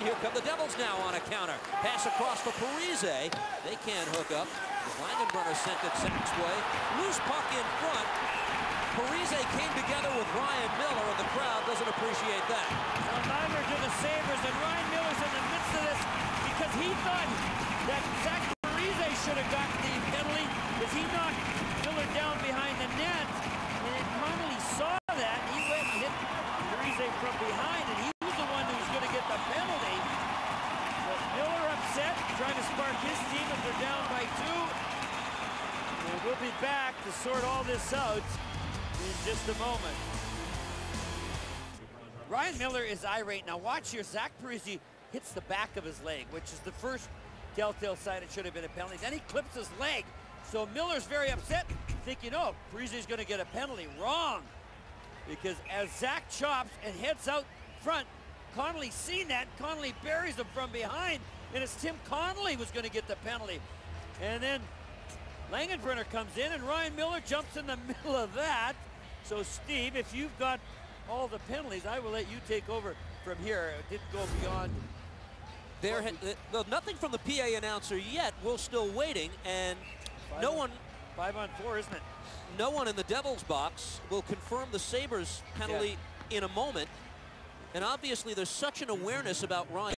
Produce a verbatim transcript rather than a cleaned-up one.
here come the Devils now on a counter. Pass across for Parise. They can't hook up. Langenbrunner sent it Zach's way. Loose puck in front. Parise came together with Ryan Miller, and the crowd doesn't appreciate that. Well, Nymer to the Sabres, and Ryan Miller's in the midst of this because he thought that Zach Parise should have gotten the penalty because he knocked Miller down behind the net. And Connolly saw that. He went and hit Parise from behind, and he was the one who was going to get the penalty. But Miller upset, trying to spark his team if they're down by two. And we'll be back to sort all this out in just a moment. Ryan Miller is irate. Now watch here, Zach Parise hits the back of his leg, which is the first telltale sign it should have been a penalty. Then he clips his leg. So Miller's very upset, thinking, oh, Parise's gonna get a penalty. Wrong. Because as Zach chops and heads out front, Connolly seen that, Connolly buries him from behind, and it's Tim Connolly who's gonna get the penalty. And then Langenbrunner comes in, and Ryan Miller jumps in the middle of that. So Steve, if you've got all the penalties, I will let you take over from here. It didn't go beyond. There had, uh, nothing from the P A announcer yet. We're still waiting, and Five no on, one, five on four, isn't it? no one in the Devils box will confirm the Sabres penalty yeah. in a moment. And obviously, there's such an awareness about Ryan.